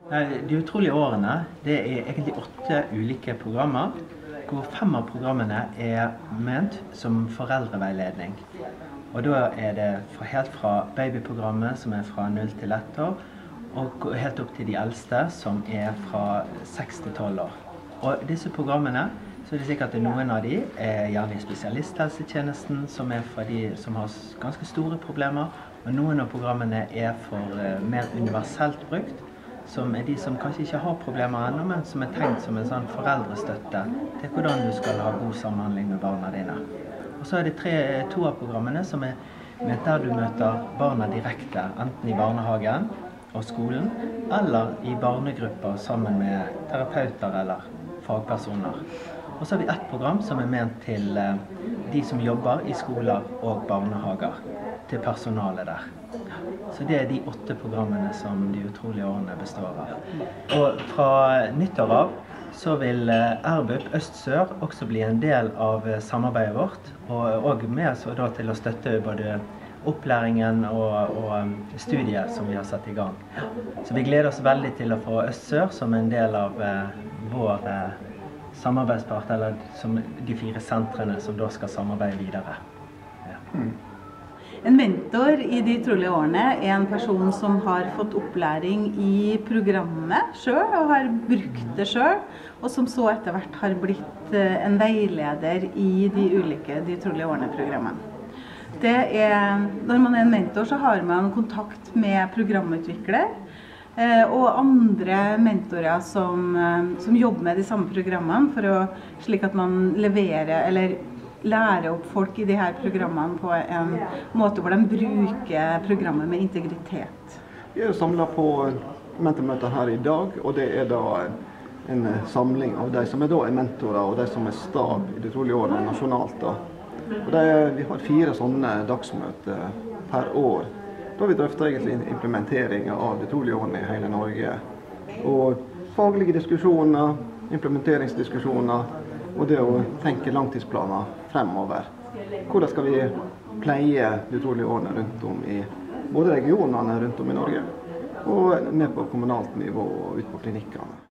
De utrolige årene, det egentlig 8 ulike programmer, hvor 5 av programmene ment som foreldreveiledning. Og da det helt fra babyprogrammet, som fra 0 til 1 år, og helt opp til de eldste, som fra 6 til 12 år. Og disse programmene, så det sikkert at noen av de gjerne i spesialisthelsetjenesten, som for de som har ganske store problemer, og noen av programmene for mer universelt brukt, som de som kanskje ikke har problemer ennå, men som tenkt som en sånn foreldrestøtte til hvordan du skal ha god samhandling med barna dine. Og så det 2 av programmene som der du møter barna direkte, enten i barnehagen og skolen, eller i barnegrupper sammen med terapeuter eller fagpersoner. Og så har vi 1 program som ment til de som jobber i skoler og barnehager, til personalet der. Så det de 8 programmene som de utrolige årene består av. Og fra nyttår av så vil RBUP Øst-Sør også bli en del av samarbeidet vårt, og med så da til å støtte både opplæringen og studiet som vi har satt i gang. Så vi gleder oss veldig til å få Øst-Sør som en del av vår samarbeidspart, eller som de 4 sentrene som da skal samarbeide videre. Ja. En mentor i de utrolige årene en person som har fått opplæring i programmet selv, og har brukt det selv, og som så etter hvert har blitt en veileder i de ulike de utrolige årene-programmene. Når man en mentor, så har man kontakt med programutvikler, og andre mentorer som jobber med de samme programmene, slik at man leverer, eller lære opp folk i de her programmene på en måte hvor de bruker programmet med integritet. Vi samlet på mentormøter her i dag, og det da en samling av de som da mentorer og de som stab i de utrolige årene nasjonalt. Og vi har 4 sånne dagsmøter per år, da vi drøfter egentlig implementeringen av de utrolige årene i hele Norge. Og faglige diskusjoner, implementeringsdiskusjoner, og det å tenke langtidsplaner fremover. Hvordan skal vi pleie de utrolige årene rundt om i både regionene rundt om i Norge, og ned på kommunalt nivå og ut på klinikkene.